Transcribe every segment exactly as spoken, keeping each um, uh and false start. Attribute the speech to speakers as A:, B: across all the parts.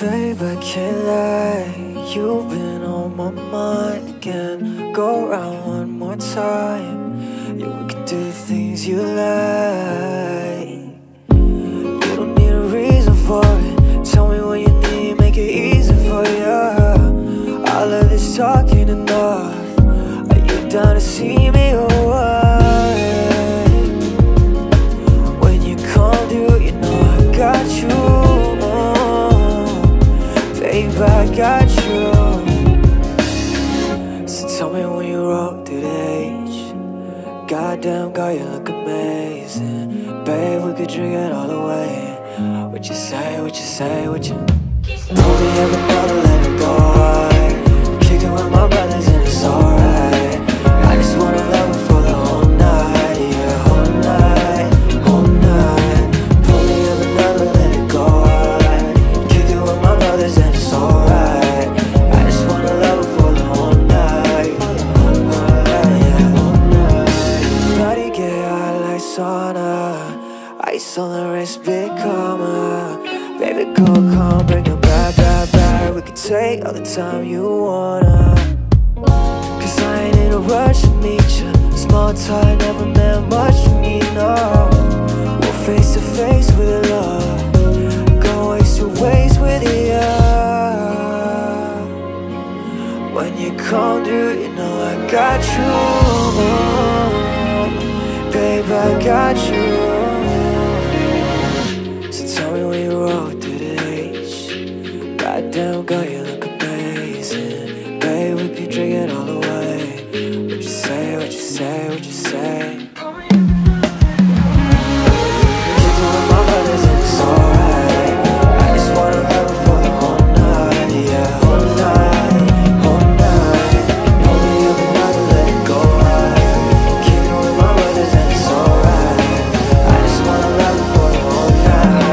A: Babe, I can't lie, you've been on my mind again. Go around one more time, yeah, we can do the things you like. You don't need a reason for it, tell me what you need, make it easy for you. All of this talking enough, are you down to see me or what? When you come through, you know I got you. Babe, I got you. So tell me when you roll through the H. Goddamn, girl, you look amazing. Babe, we could drink it all the way. What you say, what you say, what you told me every night to let it go. I'm kicking with my brothers and it's alright. I just wanna love it for the whole night. Yeah, whole night, whole night. Told me every night to let it go. I'm kicking with my brothers and it's alright. I just wanna love it for the whole night. Whole night, yeah, whole night. Body get hot like sauna. Ice on the wrist, big karma. Baby, go calm, bring it back, back, back. We can take all the time you wanna. Cause I ain't in a rush to meet you. Small talk, never meant much to me, no. We're face to face with love. Go waste your ways with you. When you come through, you know I got you. Babe, I got you. Tell me when you roll through the H. Goddamn, girl, you look amazing. Babe, we could drink it all the way. What you say, what you say, what you say? Kicking with my brothers and it's alright. I just wanna love it for the whole night. Yeah, whole night, whole night. Only every night to let it go right. Kicking with my brothers and it's alright. I just wanna love it for the whole night.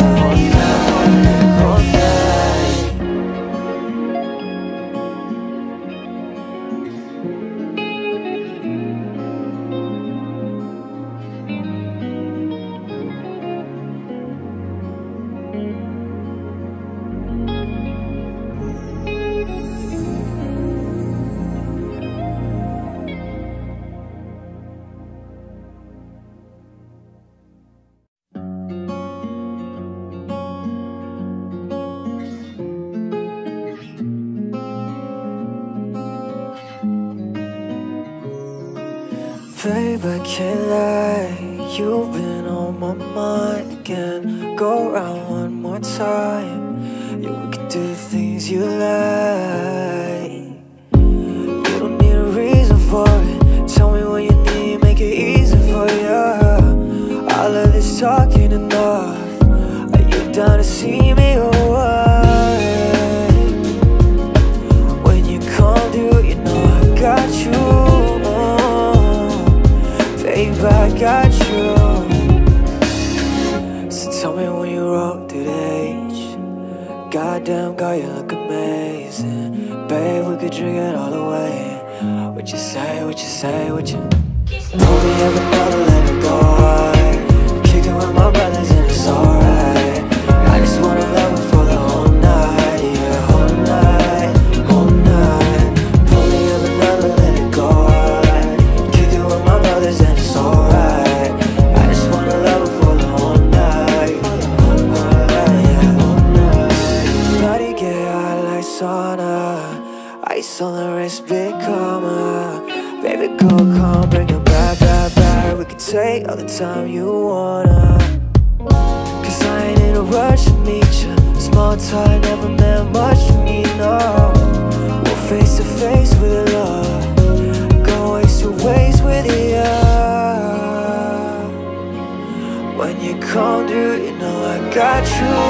A: Babe, I can't lie, you've been on my mind again. Go around one more time, yeah, we can do the things you like. You don't need a reason for it, tell me what you need, make it easy for you. All of this talking enough, are you down to see me or what? When you come through, you know I got you. Babe, I got you. So tell me when you roll through the H. Goddamn, girl, you look amazing. Babe, we could drink it all the way. What you say, what you say, what you told me every night to let it go. I'm kicking with my brothers and it's alright. I just wanna love it for the whole night. Yeah, whole night, whole night. Told me every night to let it go. I'm kicking with my brothers and it's alright. I just wanna love it for the whole night. Whole night, yeah, whole night. Body get hot like sauna. Ice on the wrist, big karma. Baby, go calm, bring it back, back, back. We can take all the time you wanna. Cause I ain't in a rush to meet you. Small talk, never meant much to me, no. We're face to face with love. Go waste your ways with you. When you come through, you know I got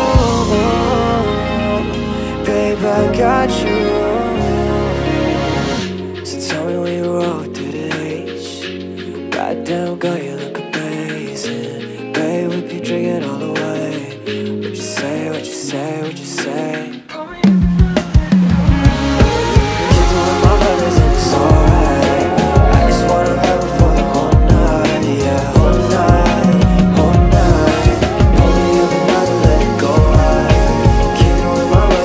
A: you. Babe, I got you. So tell me when you roll through the H. Goddamn, girl, you look amazing. Babe, we could drink it all the way. What you say, what you say, what you say? Kicking with my brothers and it's alright. I just wanna love it for the whole night. Yeah, whole night, whole night. Only every night to let it go right. Kicking with my brothers.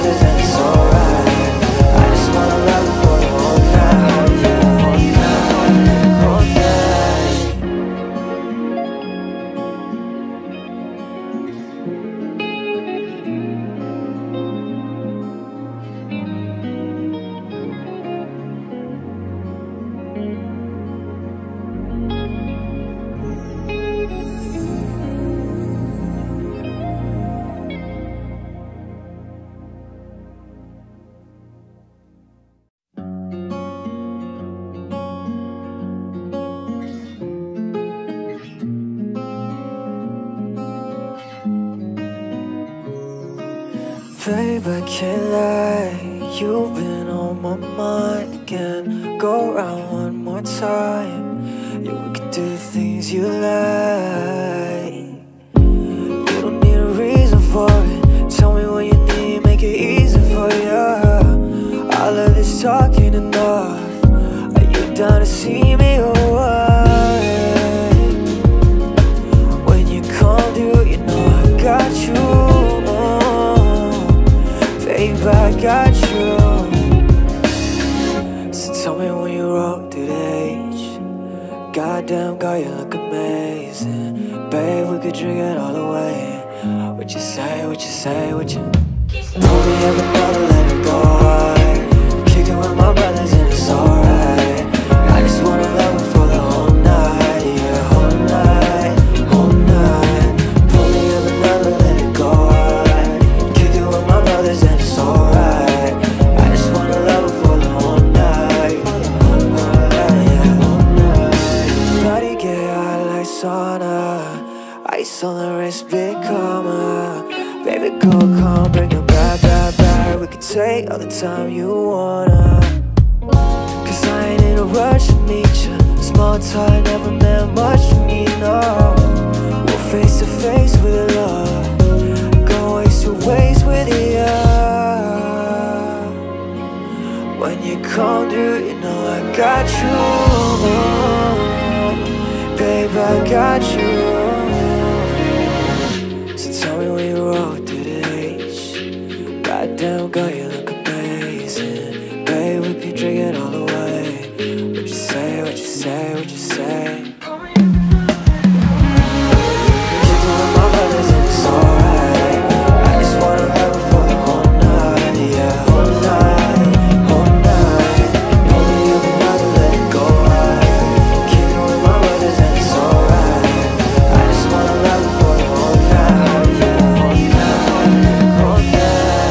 A: Babe, I can't lie, you've been on my mind again. Go round one more time, yeah, we could do things you like. You don't need a reason for it, tell me what you need, make it easy for you. All of this talking enough, are you down to see me or what? When you come through, you know I got you. Babe, I got you. So tell me when you roll through the age. Goddamn, girl, you look amazing. Babe, we could drink it all away. What you say, what you say, what you told me every night to let it go. Kicking with my brothers and it's alright. I just wanna love it for the whole night. Yeah, whole night, whole night. Told me every night to let it go. Kicking with my brothers and it's alright. I just wanna love it for the whole night. Whole night, yeah, whole night. Body get hot like sauna. Ice on the wrist, big karma. Baby, go come, bring it back, back, back. We could take all the time you wanna. Cause I ain't in a rush to meet ya. Small talk, never meant much to me, no. We're face to face with it, love. Go ways to ways with you. When you come through, you know I got you. Babe, I got you. So tell me when you roll through the age. Goddamn, girl, you look amazing. Babe, we could drink it all away. What you say, what you say, what you say? Kicking with my brothers and it's alright. I just wanna love it for the whole night. Yeah, whole night, whole night. Only you can never let it go. Kicking with my brothers and it's alright. I just wanna love it for the whole night. Yeah, whole night, whole night.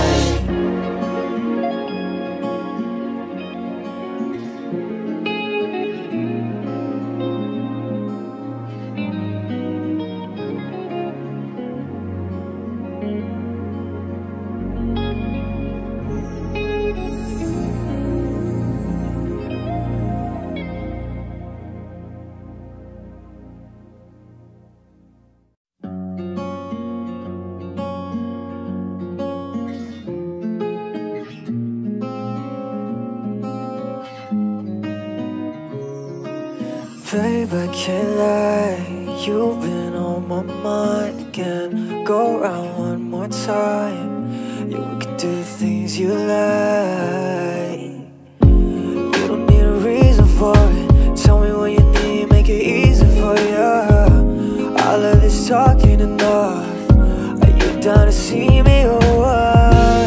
A: Babe, I can't lie, you've been on my mind again. Go round one more time, yeah, we could do things you like. You don't need a reason for it, tell me what you need, make it easy for you. All of this talking enough, are you down to see me or what?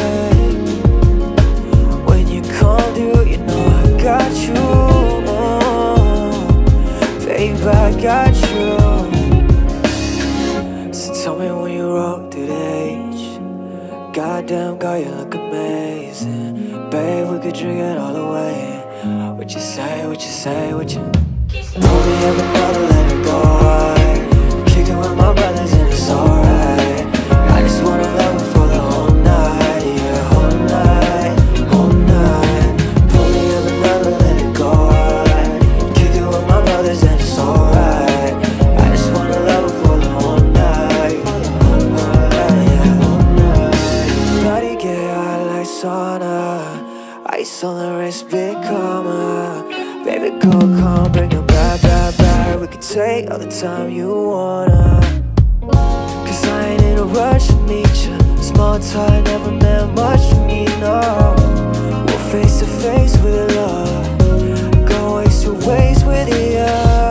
A: When you come through, you know I got you. Babe, I got you. So tell me when you roll through the age. Goddamn, girl, you look amazing. Babe, we could drink it all away. What you say, what you say, what you told me every night to let it go. Kicking with my brothers and it's alright. I just wanna love it for the whole night. Yeah, whole night, whole night. Told me every night to let it go. Kicking with my brothers and it's alright. I just wanna love it for the whole night. Whole night, yeah, whole night. Body get hot like sauna. Ice on the wrist, big karma. Baby, go come, bring it back, back, back. We could take all the time you wanna. Cause I ain't in a rush to meet ya. Small talk, never meant much to me, no. We're face to face with it, love. Go ways to ways with you.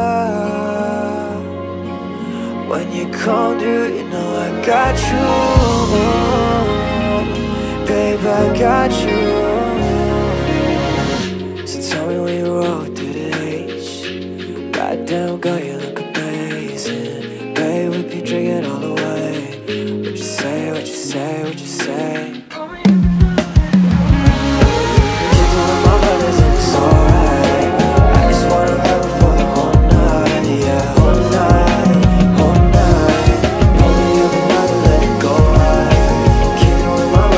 A: When you come through, you know I got you. Babe, I got you. So tell me when you roll through the age. Goddamn, girl, you look amazing. Babe, we could drink it all away. What you say, what you say, what you say? Kicking with my brothers and it's alright. I just wanna love it for the whole night. Yeah, whole night, whole night. Only you can never let it go. Kicking with my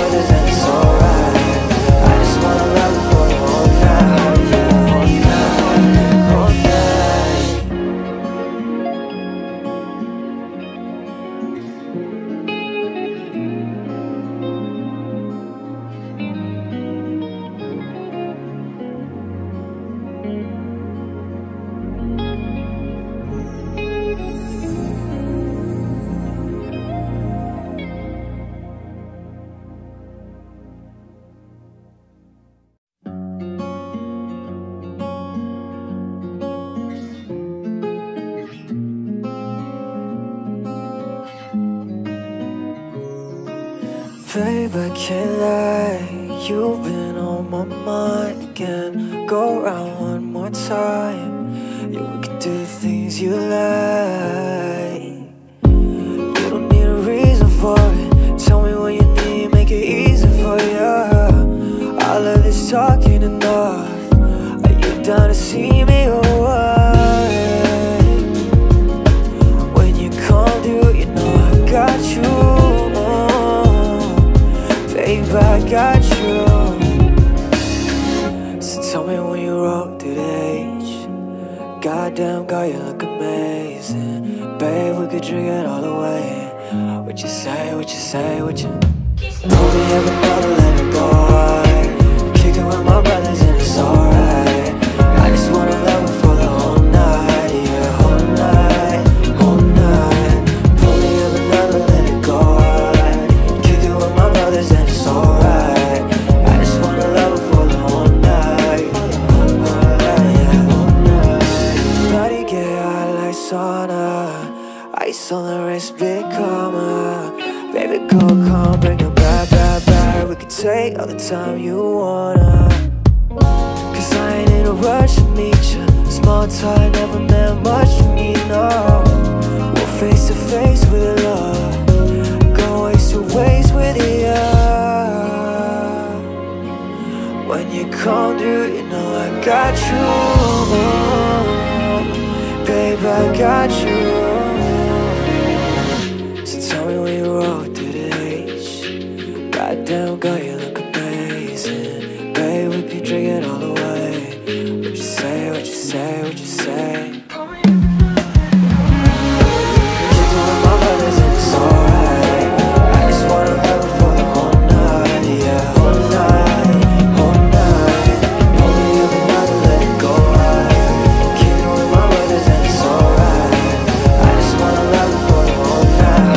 A: Babe, I can't lie, you've been on my mind again. Go round one more time, yeah, we can do the things you like. You don't need a reason for it, tell me what you need, make it easy for you. All of this talking enough, are you down to see me or what? When you come through, you know I got you. Babe, I got you. So tell me when you roll through the H. Goddamn, girl, you look amazing. Babe, we could drink it all the way. What you say, what you say, what you told me every night to let it go. Kicking with my brothers and it's alright. I just wanna love her for the whole night. Yeah, whole night, whole night. Told me every night to let it go. Kicking with my brothers and it's alright. I just wanna love her for the whole night. Whole night, yeah, whole night. Body get hot like sauna. Ice on the wrist, big karma. Baby, go calm, bring it back, back, back. We can take all the time you wanna. Cause I ain't in a rush to meet you. Small talk, never meant much to me, no. We're face to face with love. Go waste to waste with you. When you come through, you know I got you. Babe, I got you. Tell me when you roll through the H. Goddamn, girl, you look amazing. Babe, we could drink it all the way. What you say, what you say, what you say? Kicking with my brothers and it's alright. I just wanna love her for the whole night. Yeah, whole night, whole night. Only every night to let it go right. Kicking with my brothers and it's alright. I just wanna love her for the whole night.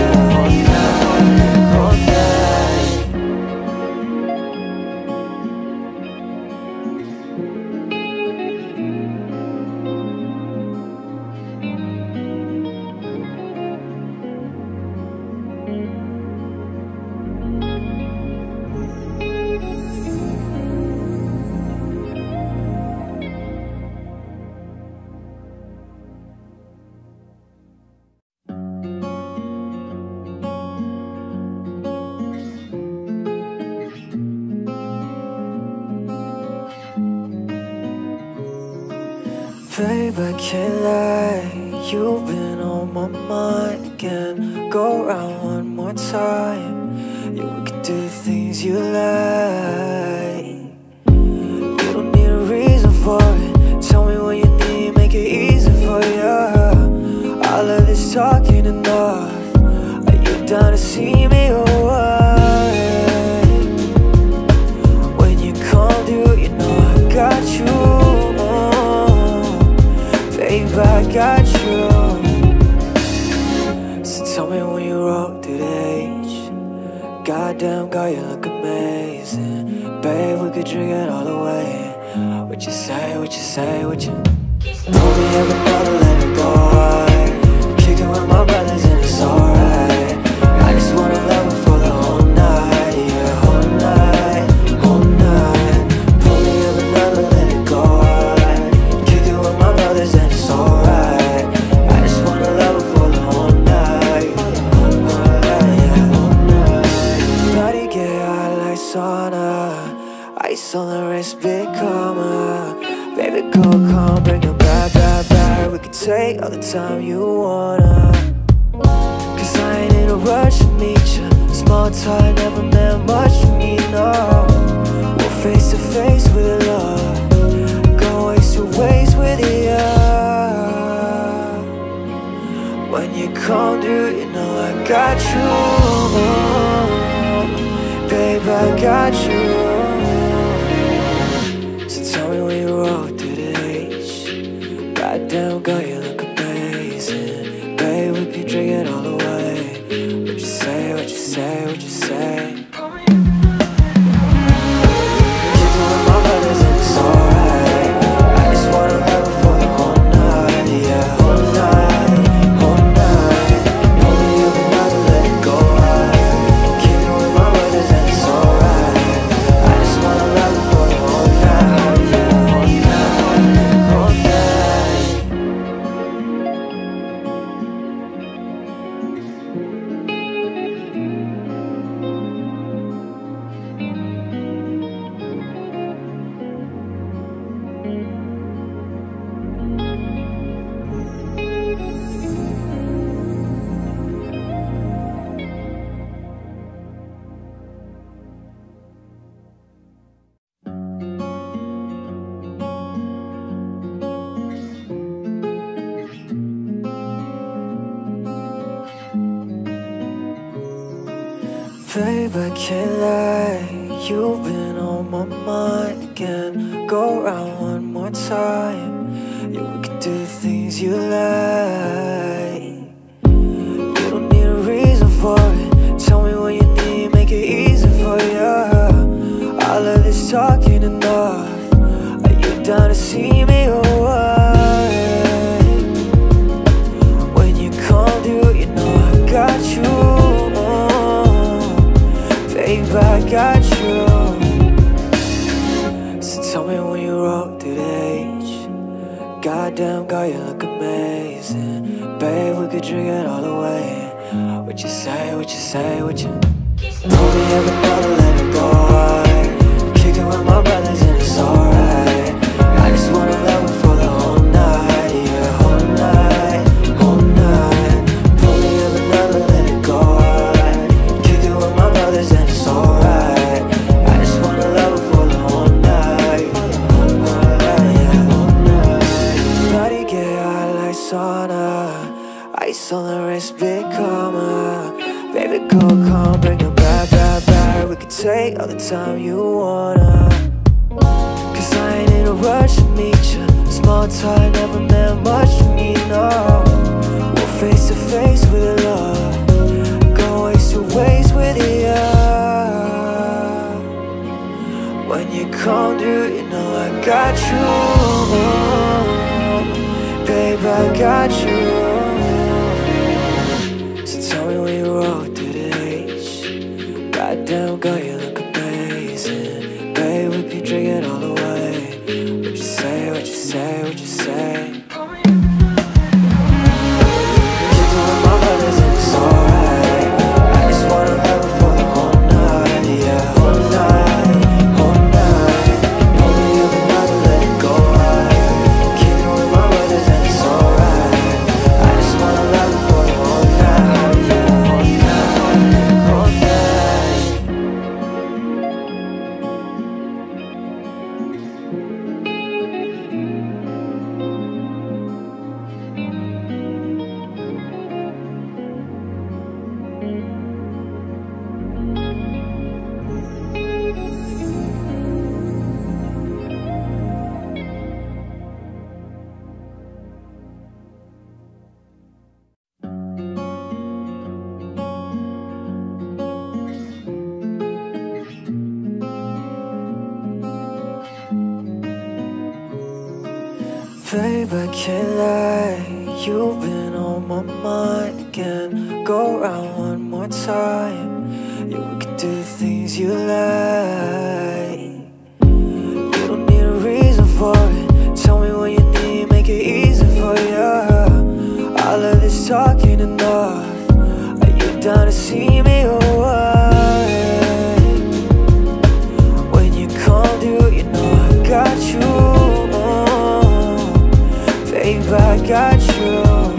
A: Babe, I can't lie, you've been on my mind again. Go round one more time, yeah, we can do the things you like. You don't need a reason for it, tell me what you need, make it easy for you. All of this talking enough, are you down to see me or what? When you come through, you know I got you. Babe, I got you. So tell me when you roll through the H. Goddamn, girl, you look amazing. Babe, we could drink it all the way. What you say, what you say, what you told me every night to let it go. Kicking with my brothers and it's alright. I just wanna love her for the whole night. Yeah, whole night, whole night. Told me every night to let it go. Kicking with my brothers and it's alright. I just wanna love her for the whole night. Whole night, yeah, whole night. Body get hot like sauna. Ice on the wrist, big karma. Baby, go calm, bring it back, back, back. We can take all the time you wanna. Cause I ain't in a rush to meet you. Small talk, never meant much to me, no. We're face to face with love. Go waste to waste with you. When you come through, you know I got you. Babe, I got you. So tell me when you roll through the H. Goddamn, girl, you look amazing. Babe, we could drink it all the way. What you say, what you say, what you say? Kicking with my brothers and it's alright. I just wanna love her for the whole night. Yeah, whole night, whole night. Only every night to let it go right. Kicking with my brothers. Babe, I can't lie, you've been on my mind again. Go round one more time, yeah, we can do the things you like. You don't need a reason for it, tell me what you need, make it easy for you. All of this talking enough, are you down to see me or what? When you come through, you know I got you. Babe, I got you. So tell me when you roll through the age. Goddamn, girl, you look amazing. Babe, we could drink it all away. What you say, what you say, what you told me every night to let it go. I'm kicking with my brothers and it's alright. I just wanna love her for the whole night. Yeah, whole night, whole night. Told me every night to let it go. I'm kicking with my brothers and it's alright. I just wanna love her for the whole night. Whole night, yeah, whole night. Body get hot like sauna. Ice on the wrist, big karma. Baby, go, come, bring it back, back, back. We can take all the time you wanna. Cause I ain't in a rush to meet ya. Small talk, never meant much to me, no. We're face to face with love. Go ways to ways with you. When you come through, you know I got you. Babe, I got you. Tell me when you roll through the age. Goddamn, girl, you look amazing. Babe, we can drink it all away. What you say, what you say, what you say? Kicking with my brothers and it's alright. I just wanna love her for the whole night. Yeah, whole night, whole night. Only you can never let it go right. Kicking with my brothers and it's alright. I just wanna love her for the whole night. Babe, I can't lie, you've been on my mind again. Go round one more time, yeah, we can do the things you like. You don't need a reason for it, tell me what you need, make it easy for you. All of this talking enough, are you down to see me or what? When you come through, you know I got you. Babe, I got you.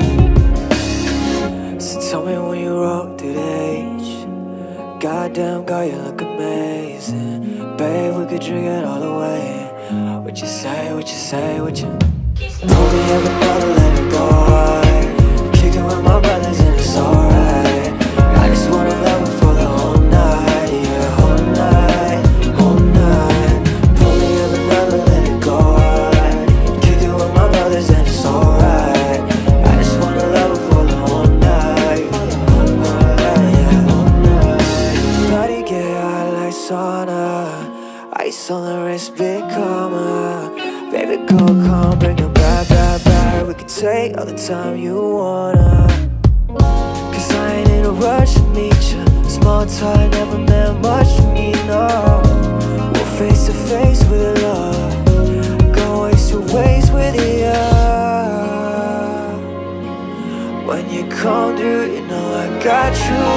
A: So tell me when you roll through the age. Goddamn, girl, you look amazing. Babe, we could drink it all away. What you say, what you say, what you told me every night to let it go. I'm kicking with my brothers and it's alright. I just wanna love her for the whole night. Yeah, whole night, whole night. Told me every night to let it go. I'm kicking with my brothers and it's alright. I just wanna love her for the whole night. Whole night, yeah, whole night. Body get hot like sauna. Ice on the wrist, big karma. Baby, go, come, bring it back, back, back. We can take all the time you wanna. Cause I ain't in a rush to meet ya. Small talk, never meant much to me, no. We're face to face with love. Go ways to ways with you. When you come through, you know I got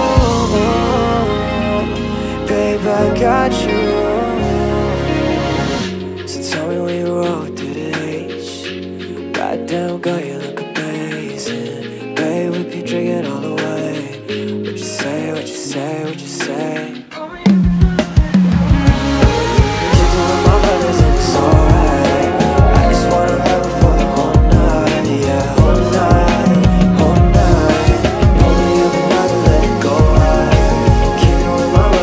A: you. Babe, I got you. So tell me when you roll through the age. Goddamn, girl, you look amazing. Babe, we can drink it all away. What you say, what you say, what you say? Kicking with my brothers and it's alright. I just wanna love her for the whole night. Yeah, whole night, whole night. Only you can never let it go right. Kicking with my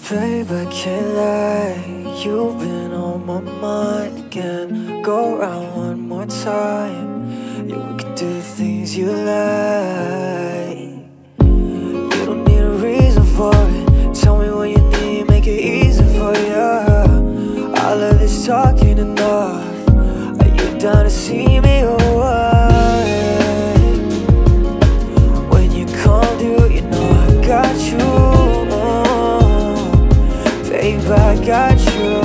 A: Babe, I can't lie, you've been on my mind again. Go round one more time, yeah, we could do things you like. You don't need a reason for it, tell me what you need, make it easy for you. All of this talking enough, are you down to see me or what? When you come through, you know I got you. Babe, I got you.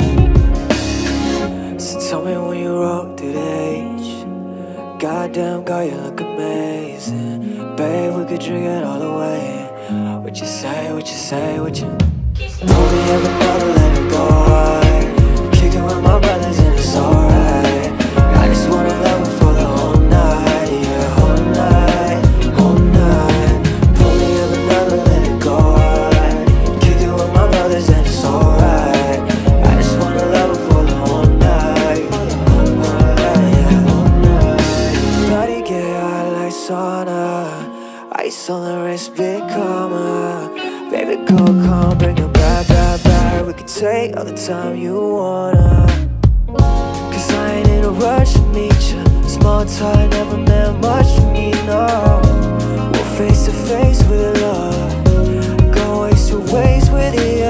A: So tell me when you roll through the H. Goddamn, girl, you look amazing. Babe, we could drink it all away. What you say, what you say, what you told me every night to let it go. I'm kicking with my brothers and it's alright. I just wanna love her for the whole night. Yeah, whole night, whole night. Told me every night to let it go. I'm kicking with my brothers and it's alright. I just wanna love her for the whole night. Whole night, yeah, whole night. Body get hot like sauna. Ice on the wrist, big karma. Baby, go calm, bring it back, back, back. We can take all the time you wanna. Cause I ain't in a rush to meet you. Small talk, never meant much to me, no. We're face to face with love. Go waste your ways with you.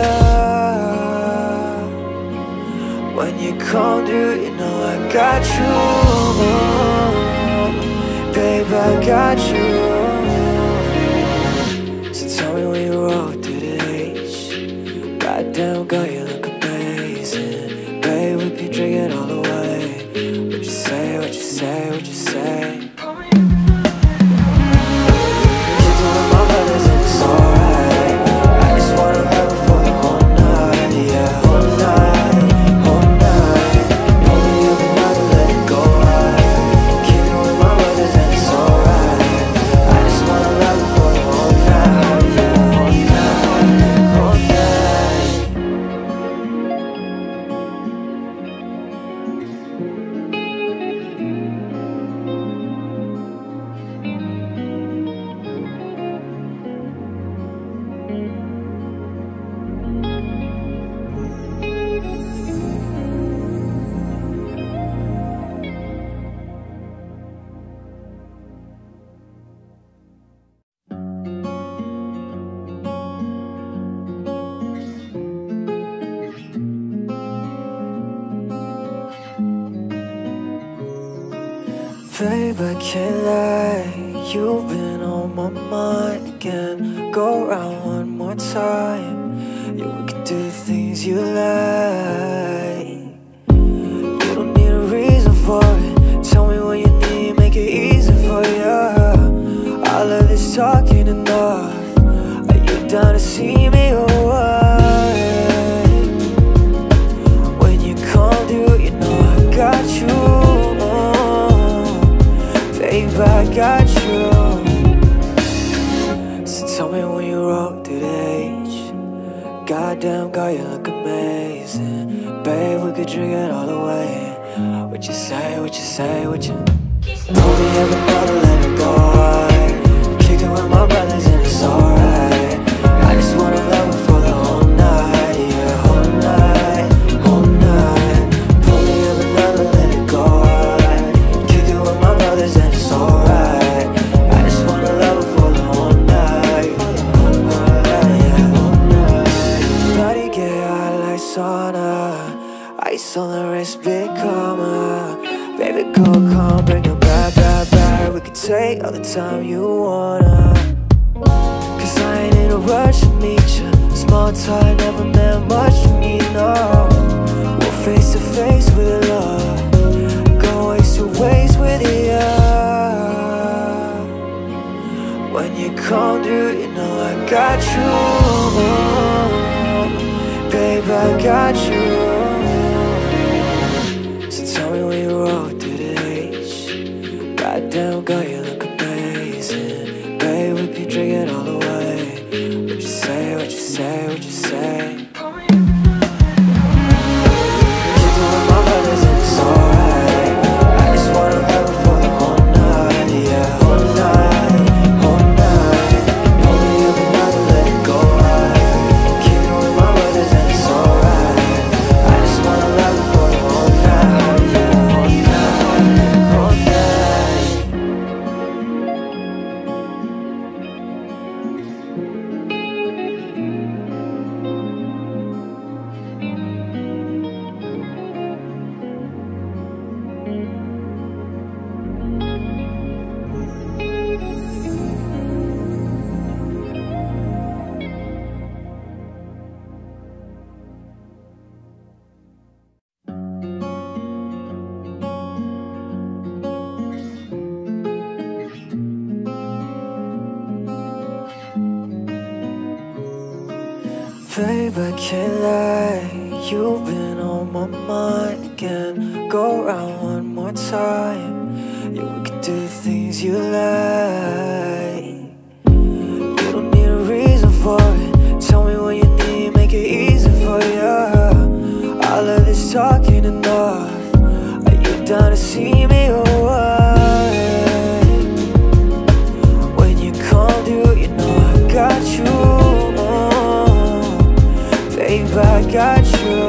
A: When you come through, you know I got you. Babe, I got you. Tell me when you roll through the H. Goddamn, girl, you look amazing. Babe, we could drink it all away. What you say, what you say, what you say? Kicking with my brothers and it's alright. I just wanna love her for the whole night. Yeah, whole night, whole night. Only every night to let it go right. Kicking with my brothers and it's alright. I just wanna love her for the whole night. Babe, I can't lie, you've been on my mind again. Go round one more time, yeah, we could do things you like. You don't need a reason for it, tell me what you need, make it easy for you. All of this talking enough, are you down to see me or what? When you come through, you know I got you. Babe, I got you. So tell me when you roll through the H. Goddamn, girl, you look amazing. Babe, we could drink it all away. What you say, what you say, what you told me every night to let it go. I'm kicking with my brothers and it's alright. I just wanna love her for the whole night. Yeah, whole night, whole night. Told me every night to let it go. I'm kicking with my brothers and it's alright. I just wanna love her for the whole night. Whole night, yeah, whole night. Body get hot like sauna. Ice on the wrist, big karma. Baby, go calm, bring it back, back, back. We could take all the time you wanna. Cause I ain't in a rush to meet you. Small talk, never meant much to me, no. We're face to face with love. Go waste your ways with you. When you come through, you know I got you. Babe, I got you. Tell me when you roll through the H. Goddamn, girl, you look amazing. Babe, we could drink it all away. What you say, what you say, what you say? Kicking with my brothers and it's alright. I just wanna love her for the whole night. Yeah, whole night, whole night. Only every night to let it go right. Kicking with my Babe, I can't lie, you've been on my mind again. Go round one more time, yeah, we can do things you like. You don't need a reason for it, tell me what you need, make it easy for you. All of this talking enough, are you down to see me or what? When you come through, you know I got you. Babe, I got you.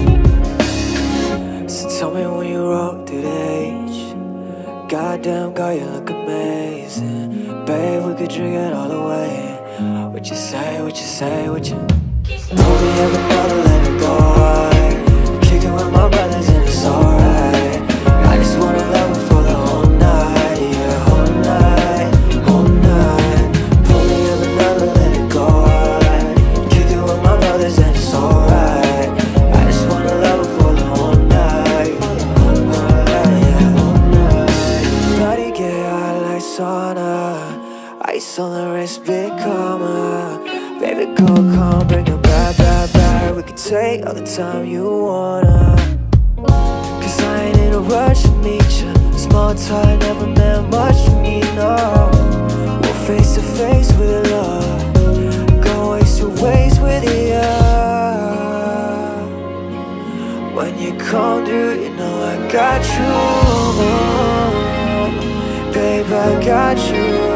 A: So tell me when you roll through the age. Goddamn, girl, you look amazing. Babe, we could drink it all away. What you say, what you say, what you told me every brother, let it go. I'm kicking with my brothers and it's alright. I just wanna love her for the whole night. Yeah, whole night, whole night. Pull me every brother, let it go. I'm kicking with my brothers and it's alright. I just wanna love her for the whole night. Whole night, yeah, whole night. Body get hot like sauna. Ice on the wrist, big karma. Baby, go calm, bring it back, back, back. We can take all the time you wanna. Cause I ain't in a rush to meet ya. Small talk, never meant much to me, no. We're face to face with love. Go waste your ways with ya. When you come through, you know I got you. Babe, I got you.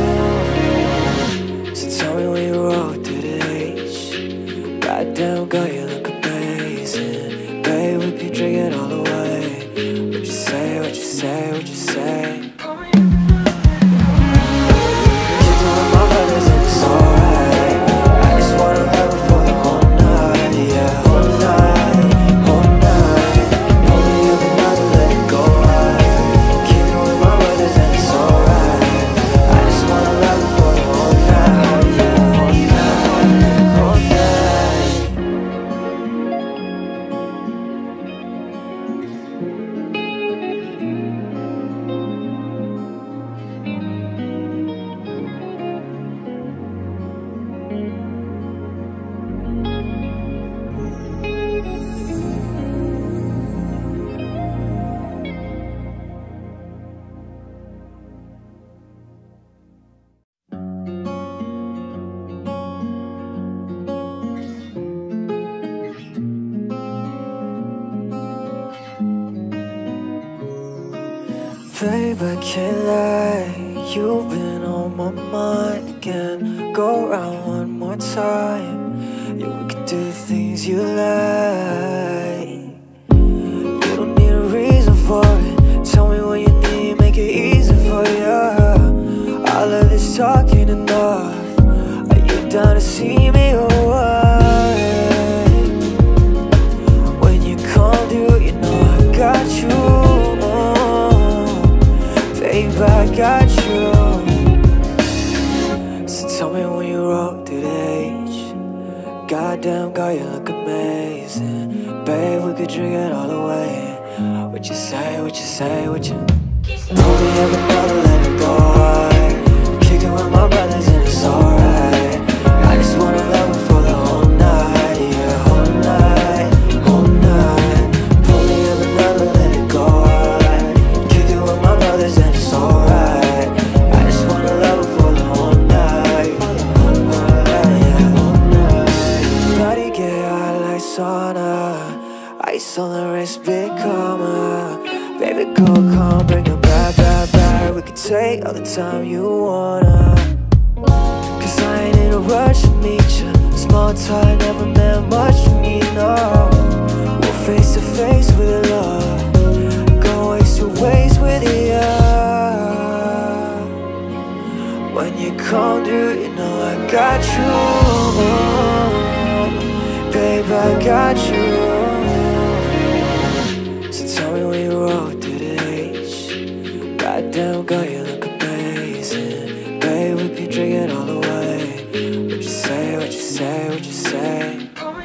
A: Tell me when you roll through the age. Goddamn, girl, you look amazing. Babe, we could drink it all away. What you say, what you say, what you say? Kicking with my brothers and it's alright. I just wanna love her for the whole night. Yeah, whole night, whole night. Pull me up another, let it go right. Kicking with my brothers and it's alright. I just wanna love her for the whole night. Babe, I can't lie, you've been on my mind again. Go round one more time, yeah, we can do things you like. You don't need a reason for it, tell me what you need, make it easy for you. All of this talking enough, are you down to see me or what? When you come through, you know I got you. Babe, I got you. So tell me when you roll through the age. Goddamn, girl, you look amazing. Babe, we could drink it all away. What you say, what you say, what you told me every brother, let it go. I'm kicking with my brothers and it's alright. I just wanna love her for the whole night. Yeah, whole night, whole night. Pull me every brother, let it go. I'm kicking with my brothers and it's alright. I just wanna love her for the whole night. Whole night, yeah, whole night. Body get hot like sauna. Ice on the wrist, big karma. Baby, go calm, bring it back, back, back. We can take all the time you wanna. Cause I ain't in a rush to meet ya. Small talk, never meant much to me, no. We're face to face with love. Go waste your ways with ya. When you come through, you know I got you. Babe, I got you. So tell me when you roll through the age. Goddamn, girl, you look amazing. Babe, we could drink it all away. What you say, what you say, what you say?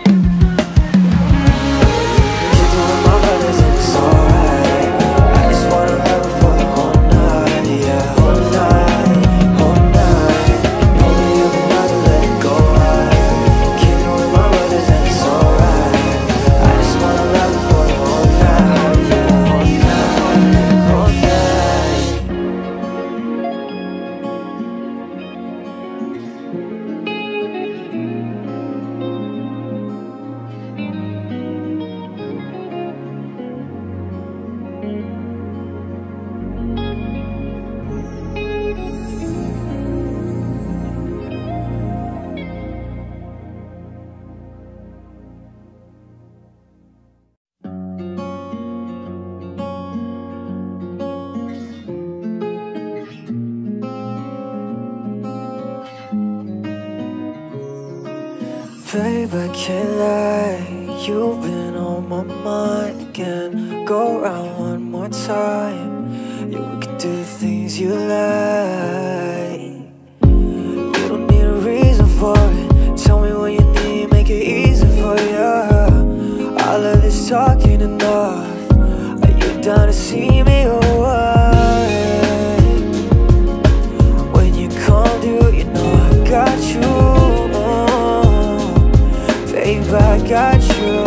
A: Kicking with my brothers and it's alright. I just wanna love her for the whole night. Yeah, whole night, whole night. Pull me up another, let it go right. Kicking with my Babe, I can't lie, you've been on my mind again. Go round one more time, yeah, we could do things you like. You don't need a reason for it, tell me what you need, make it easy for you. All of this talking enough, are you down to see me or what? When you come through, you know I got you. Babe, I got you.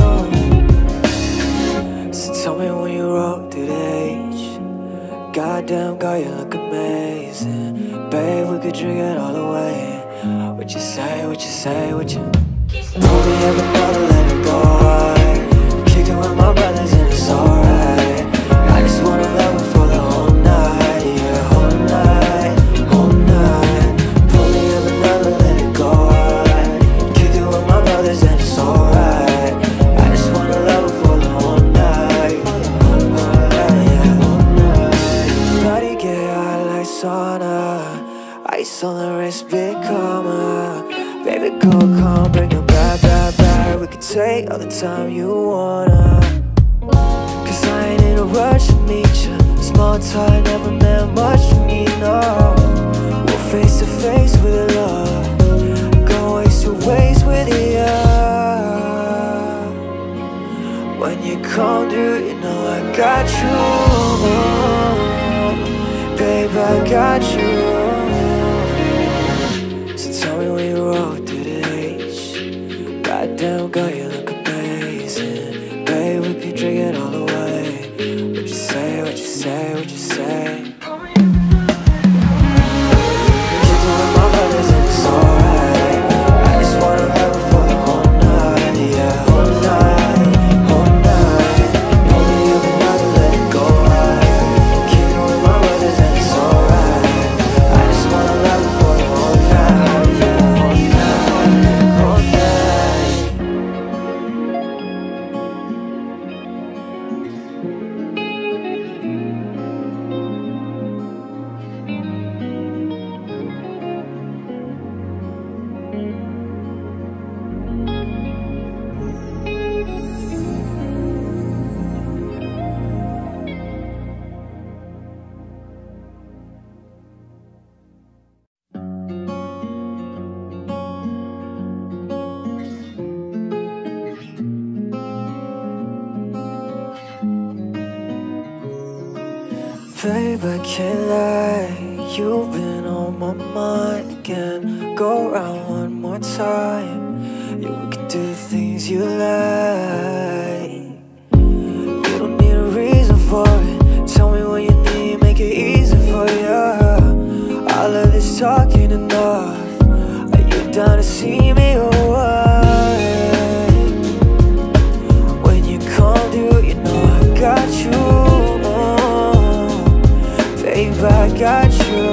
A: So tell me when you roll through the H. Goddamn, girl, you look amazing. Babe, we could drink it all away. What you say, what you say, what you told me every night to let it go. I kicked it with my brothers and it's alright. I just wanna love it for the whole night. Yeah, whole night, whole night. Told me every night to let it go. I kicked it with my brothers and it's alright. I just wanna love it for the whole night. Whole night, yeah, whole night. Body get hot like sauna. Ice on the wrist, big karma. Baby, go calm, bring it back, back, back. We can take all the time you wanna. Cause I ain't in a rush to meet ya. Small talk, never meant much to me, no. We're face to face with love, go ways to ways with you. When you come through, you know I got you. Babe, I got you. Goddamn, girl, you look amazing. Babe, we can drink it all away. What you say, what you say, what you say? Kicked it with my brothers and it's alright. I just wanna love it for the whole night. Yeah, whole night, whole night. Told me every night to let it go. I kicked it with my brothers and it's alright. I just wanna love it for the whole night. Yeah, whole night, whole night. Babe, I can't lie, you've been on my mind again. Go round one more time, yeah, we could do things you like. You don't need a reason for it, tell me what you need, make it easy for you. All of this talking enough, are you down to see me or what? When you come through, you know I got you. Babe, I got you.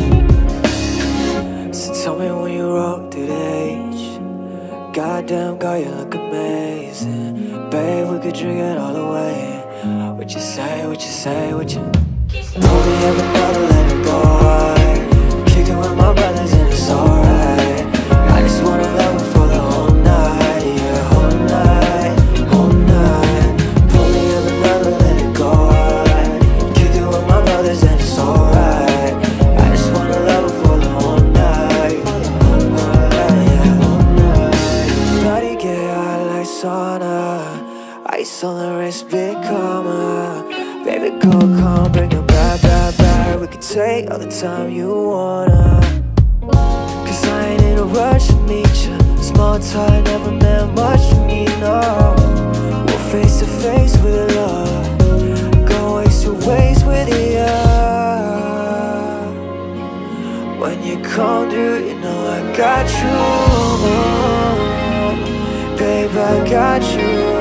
A: So tell me when you roll through the H. Goddamn, girl, you look amazing. Babe, we could drink it all away. What you say, what you say, what you told me every night to let it go. I kicked it with my brothers and it's alright. I just wanna love it for the whole night. Yeah, whole night, whole night. Told me every night to let it go. I kicked it with my brothers and it's alright. I just wanna love it for the whole night. Whole night, yeah, whole night. Body get hot like sauna. Ice on the wrist, big karma. Baby, go calm, bring it back, back, back. We can take all the time you wanna. Cause I ain't in a rush to meet ya. Small talk, never meant much to me, no. We're face to face with love, go ways to ways with you. When you come through, you know I got you. Babe, I got you.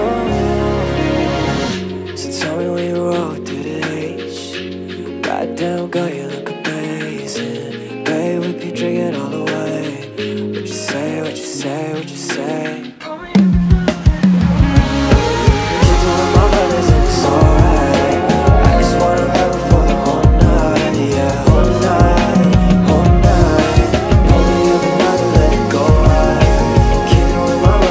A: So tell me when you roll through the H. Goddamn, girl, you look amazing. Babe, we can drink it all away. What you say, what you say, what you say? Kicked it with my brothers and it's alright. I just wanna love it for the whole night. Yeah, whole night, whole night. Told me every night to let it go. I kicked it with my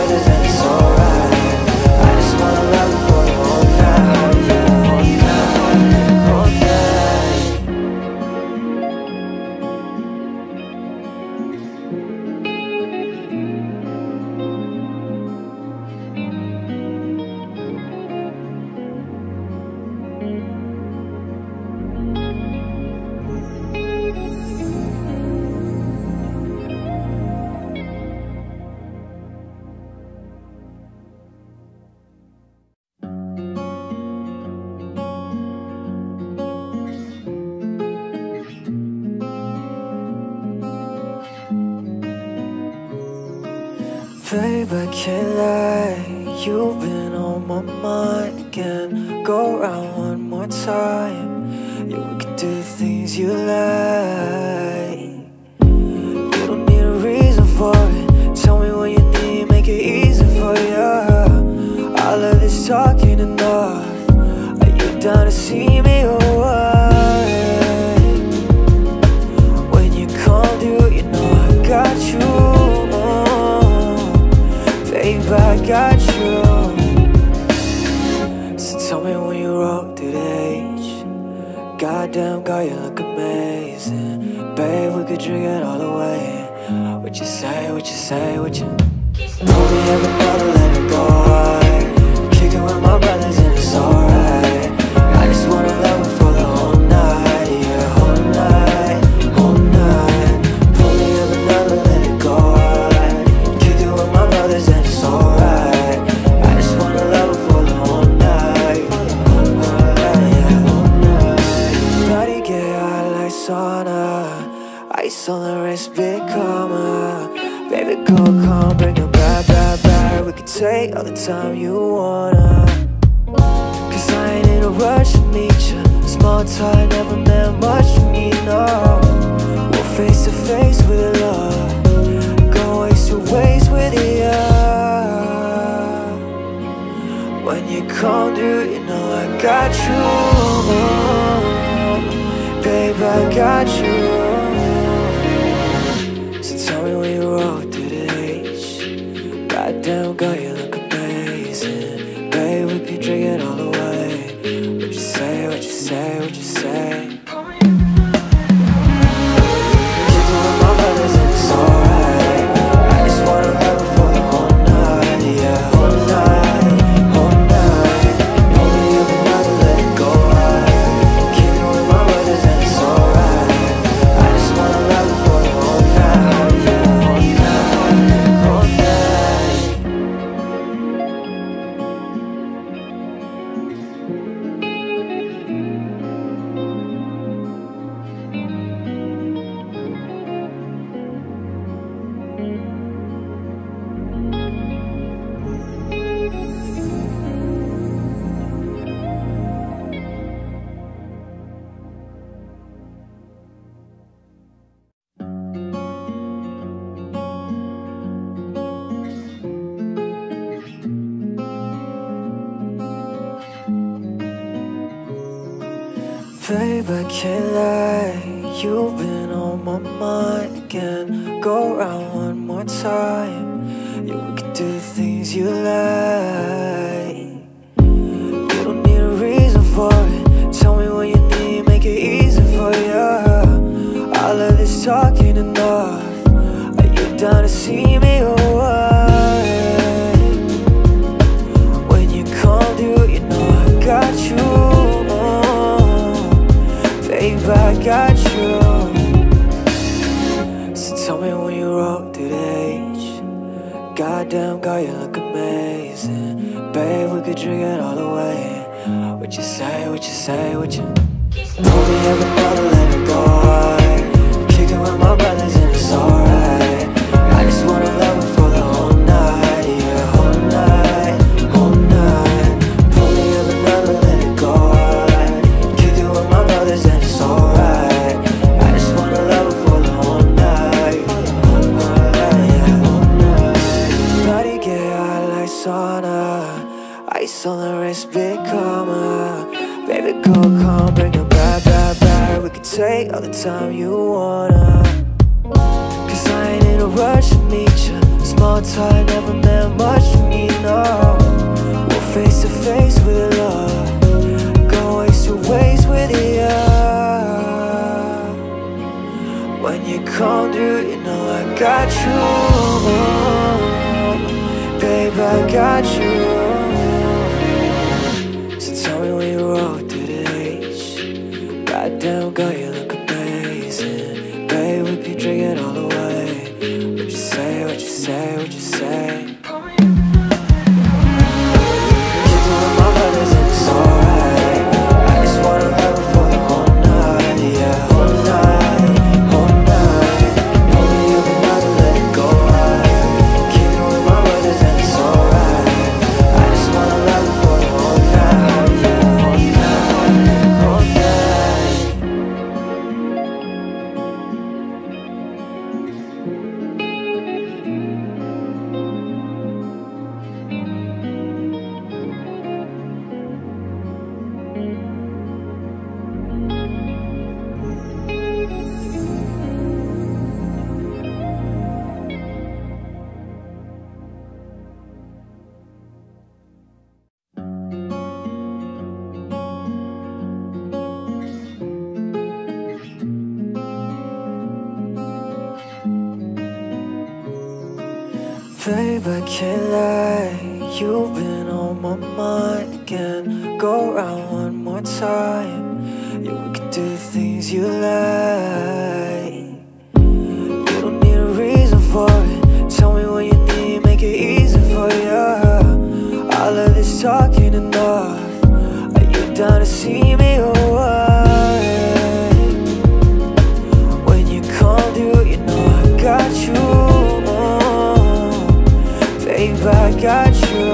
A: Babe, I can't lie, you've been on my mind again. Go round one more time, yeah, we can do the things you like. You don't need a reason for it, tell me what you need, make it easy for you. All of this talking enough, are you down to see me or what? When you come through, you know I got you. Babe, I got you. So tell me when you roll through the H. Goddamn, girl, you look amazing. Babe, we could drink it all the way. What you say, what you say, what you... Told me every night, let it go. Kicking with my brothers and it's alright. I just wanna love it for the whole night. Yeah, whole night, whole night. Told me every night, let it go. Kicking with my brothers and it's alright. I just wanna love it for the whole night. Whole night, yeah, whole night. Body get hot like sauna. Ice on the wrist, big karma. Baby, go calm, bring it back, back, back. We can take all the time you wanna. Cause I ain't in a rush to meet you. Small talk, never meant much to me, no. We're face to face with love. Go waste to waste with you. When you come through, you know I got you. Babe, I got you. So tell me when you roll through the H. Goddamn, girl, you look amazing. Babe, we be drinking all the way. What you say, what you say, what you say? Kicking with my brothers and it's alright. I just wanna love it for the whole night. Yeah, whole night, whole night. Only every night to let it go right. Kicking with my brothers and it's alright. I just wanna love it for the whole night. Yeah, whole night, whole night. Babe, I can't lie, you've been on my mind again. Go round one more time, yeah, we can do the things you like. You don't need a reason for it, tell me what you need, make it easy for you. All of this talking enough, are you down to see me or what? When you come through, you know I got you. Babe, I got you. So tell me when you roll through the H. Goddamn, girl, you look amazing. Babe, we could drink it all the way. What you say, what you say, what you... Told me every night to let it go. Kicking with my brothers and it's alright. I just wanna love it for the whole night. Yeah, whole night, whole night. Told me every night to let it go. Kicking with my brothers and it's alright. I just wanna love it for the whole night. Whole night, yeah, whole night. Body get hot like sauna. Ice on the wrist, big karma. Baby, go calm, bring it back, back, back. We can take all the time you wanna. Cause I ain't in a rush to meet you. Small talk, never meant much to me, no. We're face to face with love. Go waste to waste with you. When you come through, you know I got you. Babe, I got you. So tell me when you roll through the H. Goddamn, girl, you look amazing. Babe, we be drinking all the way. What you say, what you say, what you say? Kicking with my brothers and it's alright. I just wanna love it for the whole night. Yeah, whole night, whole night. Only every night to let it go right. Kicking with my Babe, I can't lie, you've been on my mind again. Go round one more time, yeah, we could do things you like. You don't need a reason for it, tell me what you need, make it easy for you. All of this talking enough, are you down to see me or what? When you come through, you know I got you. Babe, I got you.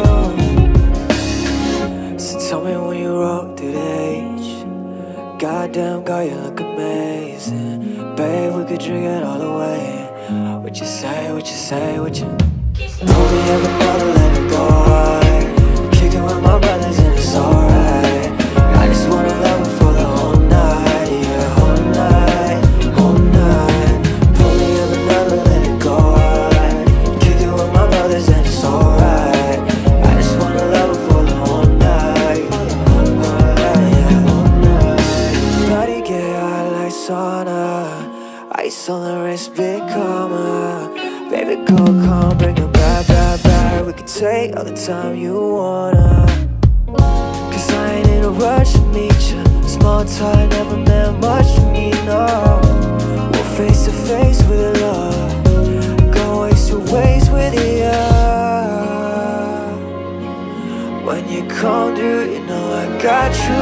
A: So tell me when you roll through the age. Goddamn, girl, you look amazing. Babe, we could drink it all away. What you say, what you say, what you told me every night to let it go. I'm kicking with my brothers and it's alright. I just wanna love her for the whole night. Yeah, whole night, whole night. Told me every night to let it go. I'm kicking with my brothers and it's alright. I just wanna love her for the whole night. Whole night, yeah, whole night. Body get hot like sauna. Ice on the wrist, big karma. Baby, go, come, bring it back, back, back. We can take all the time you wanna. Cause I ain't in a rush to meet you. Small talk, never meant much to me, no. We're face to face with love. Go ways to ways with you. When you come through, you know I got you.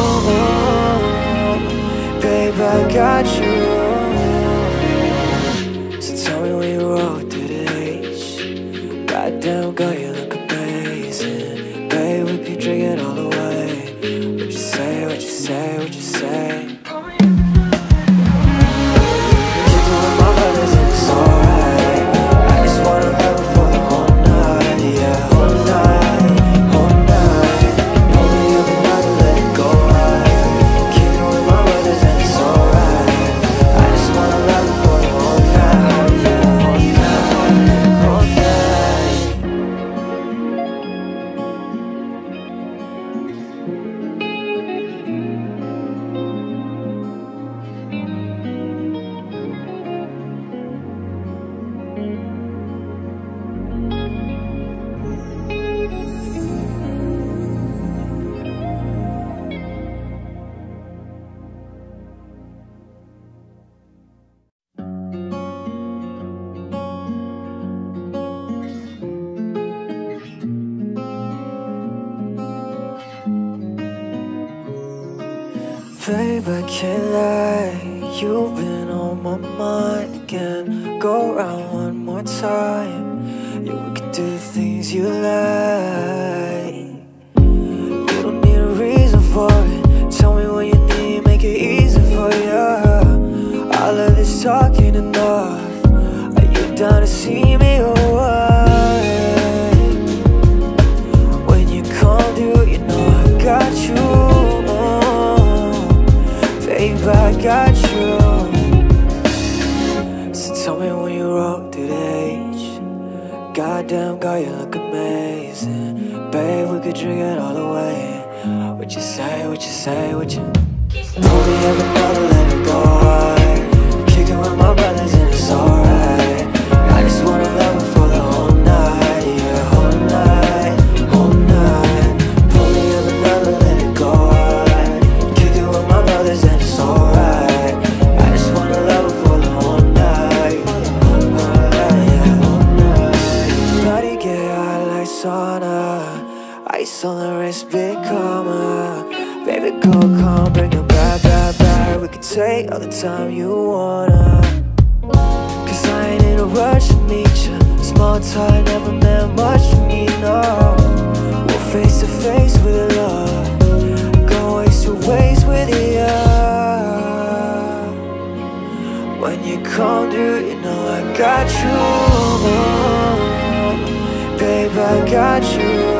A: Babe, I got you. Tell me when you roll through the age. Goddamn, girl, you look amazing. Babe, we can drink it all away. What you say, what you say, what you say. Kicking with my brothers and it's alright. I just wanna love her for the whole night. Yeah, whole night, whole night. Told me every night to let it go. Kicking with my brothers and it's alright. I just wanna love her for the whole night. Babe, I can't lie, you've been on my mind again. Go round one more time, yeah, we could do things you like. You don't need a reason for it, tell me what you need, make it easy for you. All of this talking enough, are you down to see me or what? When you come through, you know I got you. Babe, I got you. So tell me when you roll through the age. Goddamn, girl, you look amazing. Babe, we could drink it all away. What you say, what you say, what you told me every night to let it go. I'm kicking with my brothers and it's alright. I just wanna love her for the whole night. Yeah, whole night, whole night. Told me every night to let it go. I'm kicking with my brothers and it's alright. I just wanna love her for the whole night. Whole night, yeah, whole night. Body get hot like sauna. Ice on the wrist, big karma. Baby, go, come, bring it back, back, back. We can take all the time you wanna. Cause I ain't in a rush to meet you. Small talk, never meant much to me, no. We're face to face with love. Go ways to ways with you. When you come through, you know I got you. Babe, I got you.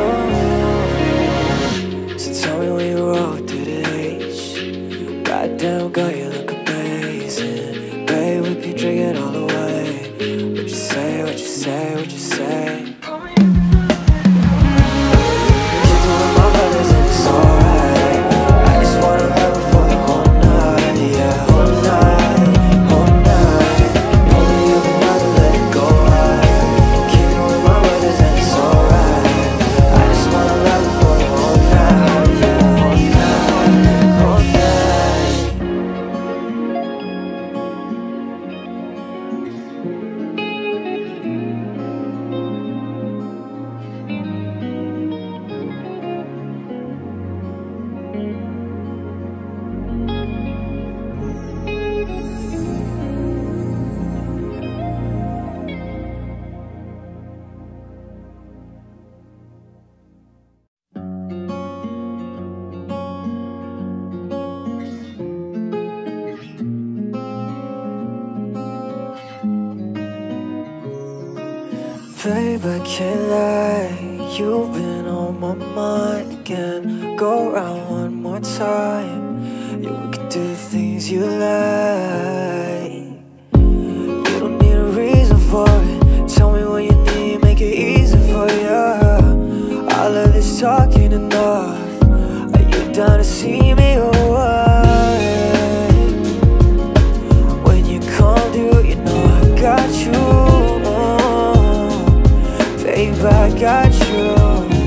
A: So tell me when you roll through the age. Goddamn, girl, you look amazing. Babe, we can drink it all away. What you say, what you say, what you say. Kicking with my brothers and it's alright. I just wanna love her for the whole night. Yeah, whole night, whole night. Told me every night to let it go. Kicking with my Babe, I can't lie, you've been on my mind again. Go round one more time, yeah, we can do the things you like. You don't need a reason for it, tell me what you need, make it easy for you. All of this talking enough, are you down to see me or what? When you come through, you know I got you. Babe, I got you.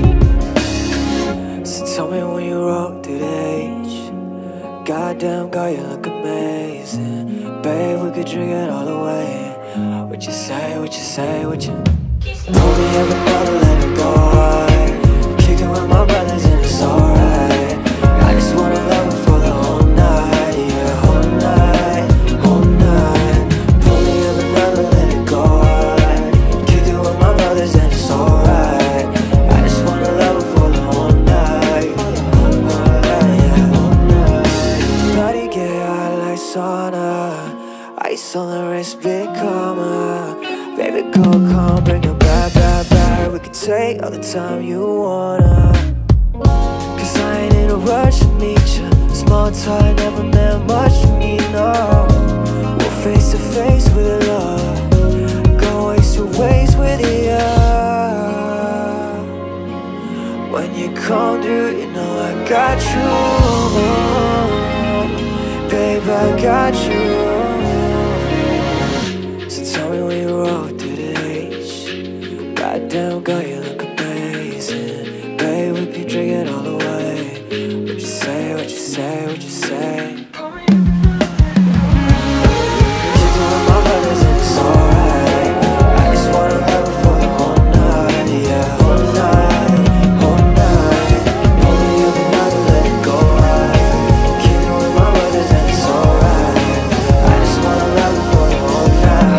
A: So tell me when you roll through the H. Goddamn, girl, you look amazing. Babe, we could drink it all the way. What you say, what you say, what you told me every night to let it go. I'm kicking with my brothers and it's alright. I just wanna love it for the whole night. Yeah, whole night, whole night. Told me every night to let it go. I'm kicking with my brothers and it's alright. I just wanna love it for the whole night. Whole night, yeah, whole night. Body get hot like sauna. Ice on the wrist, big karma. Baby, go calm, bring it back, back, back. We can take all the time you wanna. Cause I ain't in a rush to meet you. Small talk, never meant much to me, no. We're face to face with love. Go waste your ways with you. When you come through, you know I got you. Babe, I got you. Tell me when you roll through the H. Goddamn, girl, you look amazing. Babe, we can drink it all the way. What you say, what you say, what you say? Kicking with my brothers and it's alright. I just wanna love it for the whole night. Yeah, whole night, whole night. Only every night to let it go right. Kicking with my brothers and it's alright. I just wanna love it for the whole night.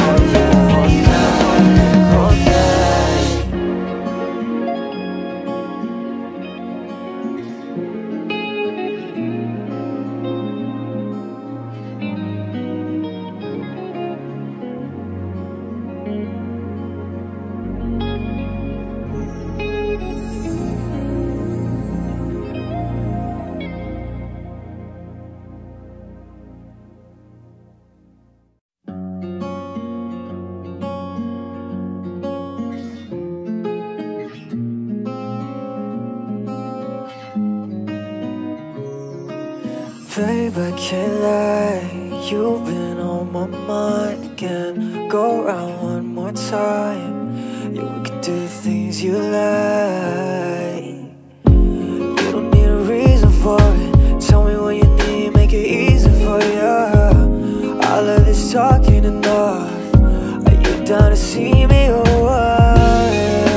A: Babe, I can't lie, you've been on my mind again. Go round one more time, yeah, we can do the things you like. You don't need a reason for it, tell me what you need, make it easy for you. All of this talking enough, are you down to see me or what?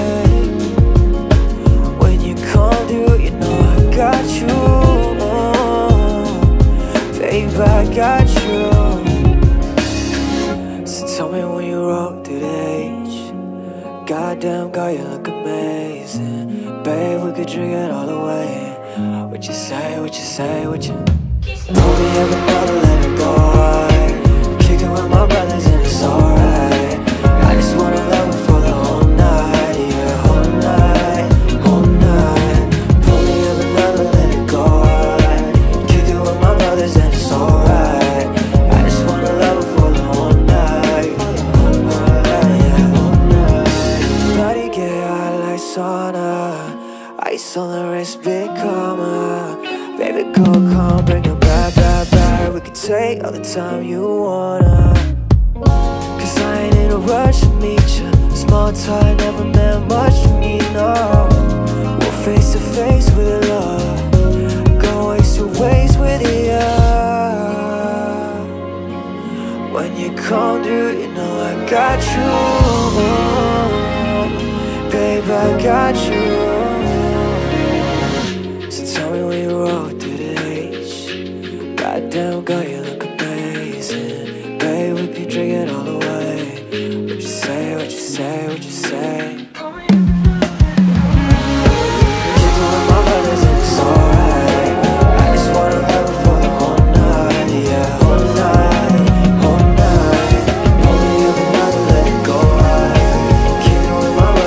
A: When you come through, you know I got you. Babe, I got you. So tell me when you roll through the H. Goddamn, girl, you look amazing. Babe, we could drink it all the way. What you say, what you say, what you told me every night to let it go. I'm kicking with my brothers and it's alright. I just wanna love it for the whole night. Yeah, whole night, whole night. Told me every night to let it go. I'm kicking with my brothers and it's alright. I just wanna love it for the whole night. Whole night, yeah, whole night. Body get hot like sauna. Ice on the wrist, big karma. Baby, go calm, bring it back, back, back. We can take all the time you wanna. Cause I ain't in a rush to meet you. Small talk, never meant much to me, no. We're face to face with love. Go waste your ways with you. When you come through, you know I got you. Babe, I got you. Tell me when you roll through the H. Goddamn, girl, you look amazing. Babe, we can drink it all the way. What you say, what you say, what you say? Kicking with my brothers and it's alright. I just wanna love it for the whole night. Yeah, whole night, whole night. Only every night to let it go right. Kicking with my brothers.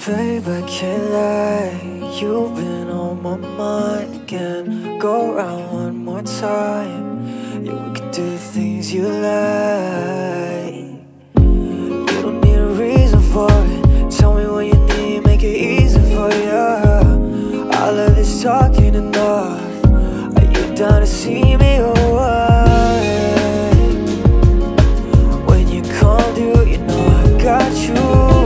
A: Babe, I can't lie, you've been on my mind again. Go round one more time, yeah, we can do the things you like. You don't need a reason for it, tell me what you need, make it easy for you. All of this talking enough, are you down to see me or what? When you come through, you know I got you.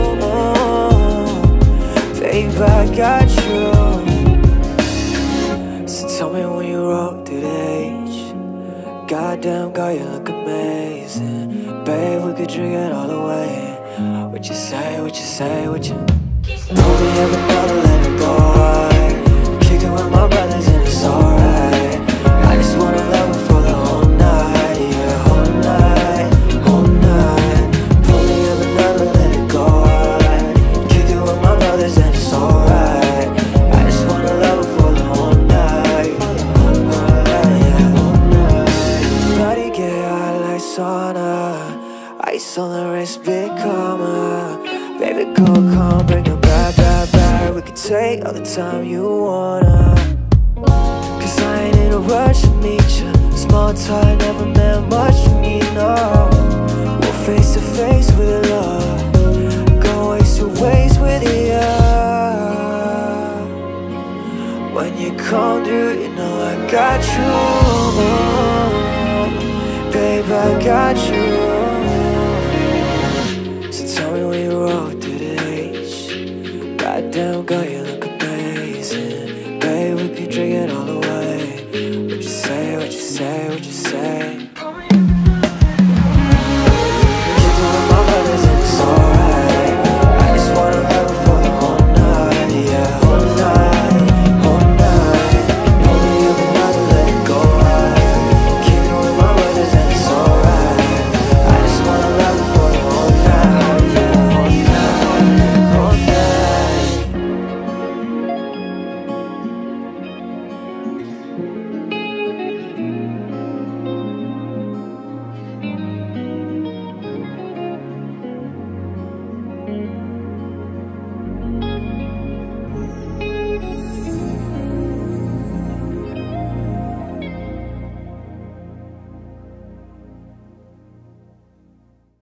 A: Babe, I got you. So tell me when you roll through the age. Goddamn, girl, you look amazing. Babe, we could drink it all away. What you say, what you say, what you told me every night to let it go. Kick it with my brothers and it's alright. I just wanna love her for the whole night. Yeah, whole night, whole night. Told me every night to let it go. Kick it with my brothers and it's alright. I just wanna love her for the whole night. Whole night, yeah, whole night. Body get hot like sauna. Ice on the wrist, big karma. Baby, go, come, bring it back, back, back. We can take all the time you wanna. Cause I ain't in a rush to meet you. Small talk, never meant much to me, no. We're face to face with love, go ways to ways with you. When you come through, you know I got you. Babe, I got you. Tell me when you roll through the age. Goddamn, girl, you